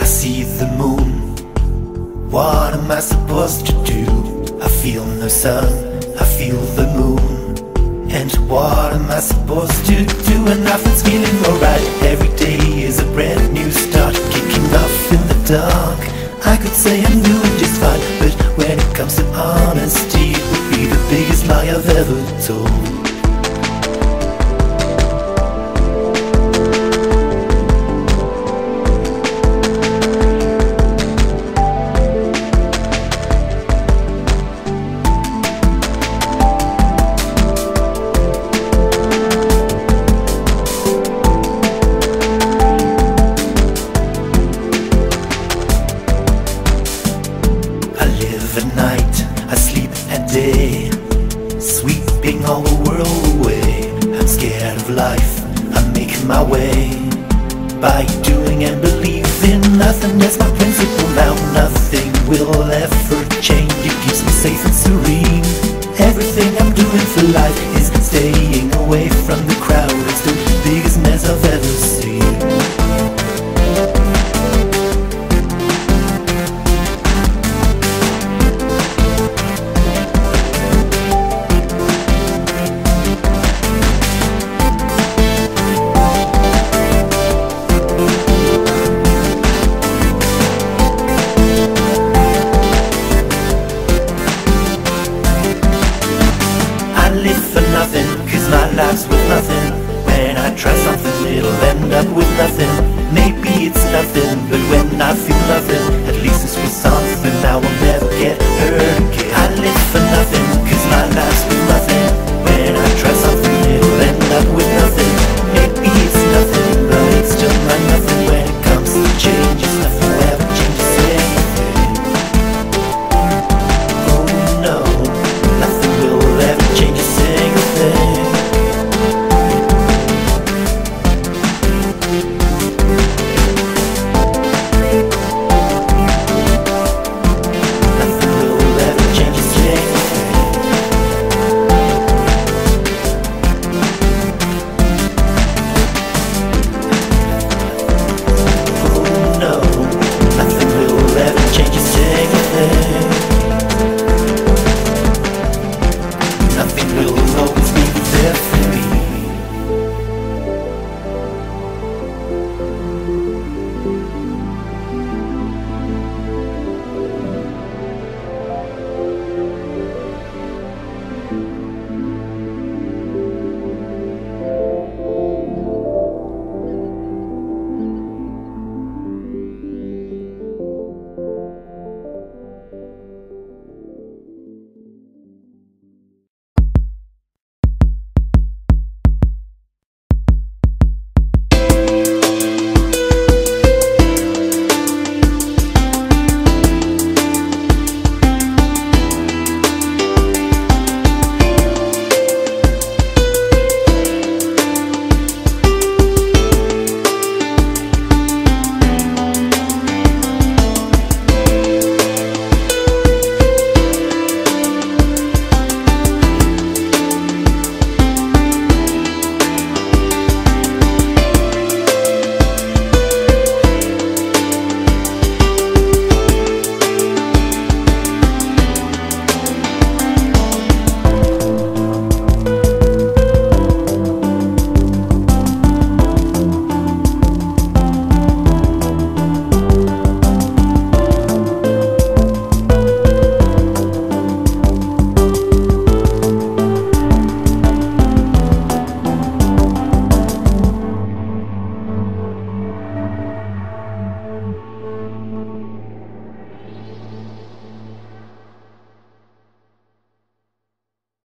see the moon. What am I supposed to do? I feel no sun, I feel the moon. And what am I supposed to do when nothing's feeling alright? Every day is a brand new start, kicking off in the dark. I could say I'm doing just fine, but when it comes to honesty, it would be the biggest lie I've ever told. At night, I sleep at day, sweeping all the world away. I'm scared of life, I'm making my way by doing and believing. Nothing is my principle now, nothing will ever change. It keeps me safe and serene. Everything I'm doing for life is staying away from the crowd. It's the biggest mess I've ever seen. Cause my life's worth nothing. When I try something, it'll end up with nothing. Maybe it's nothing, but when I feel nothing, at least it's worth something. Now I'm